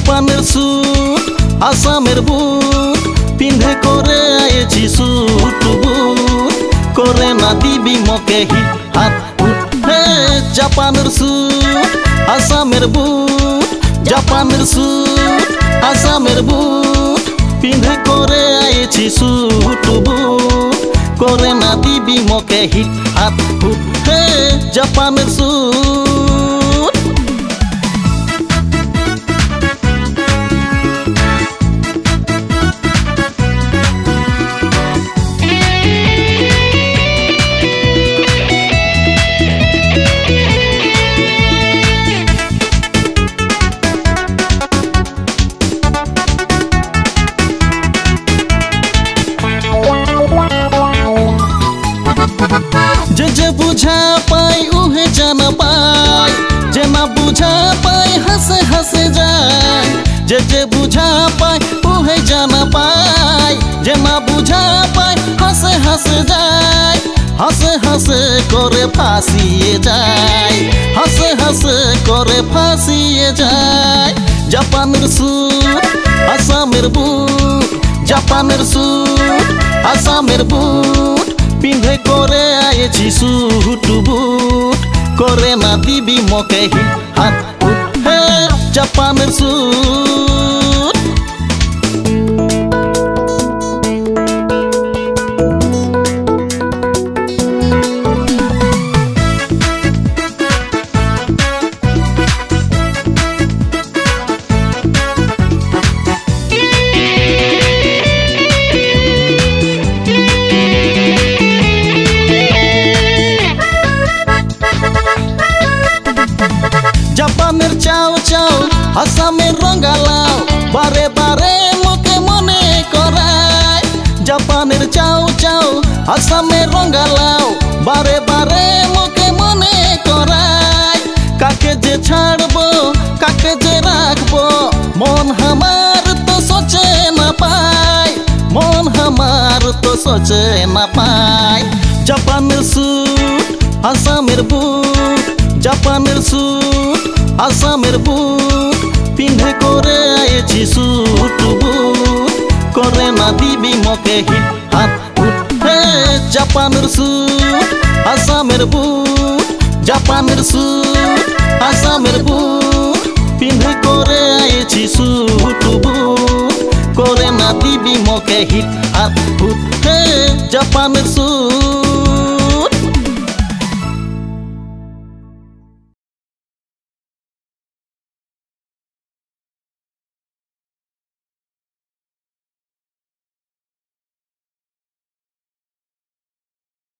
জাপানের স্যুট আসামের বুট পিন্ধে করে আয়েছি স্যুট বুট করে না দিবি মকে হিট হাত হুট হে জাপানের স্যুট আসামের বুট জাপানের স্যুট আসামের বুট পিন্ধে করে আয়েছি স্যুট বুট করে না দিবি মকে হিট হাত হুট হে জাপানের স্যুট जे बुझा पाई उहे जाना पाई जे ना बुझा पाई हंसे हंसे जाए जे बुझा पाई उहे जाना पाई जे ना बुझा पाई हंसे हंसे जाए हंसे हंसे करे फांसिए जाए हंसे हंसे करे फांसिए जाए জাপানের স্যুট আসামের বুট জাপানের স্যুট আসামের বুট পিন্ধে করে আয়েছি স্যুট বুট করে না দিবি মকে হিট হাত হুট হে জাপানের স্যুট জাপানের চাও চাও আসামের রঙ্গালাও বারে বারে মুখে মনে করায় জাপানের চাও চাও আসামের রঙ্গালাও বারে বারে মুখে মনে করায় কাকে যে ছাড়বো কাকে যে রাখবো মন হামার তো সোচে না পায় মন হামার তো সোচে না পায় জাপানের স্যুট আসামের বুট জাপানের স্যুট আসামের বুট পিন্ধে করে আয়েছি স্যুট বুট করে না দিবি মকে হিট হাত হুট হে জাপানের স্যুট আসামের বুট জাপানের স্যুট আসামের বুট পিন্ধে করে আয়েছি স্যুট বুট করে না দিবি মকে হিট হাত হুট হে জাপানের স্যুট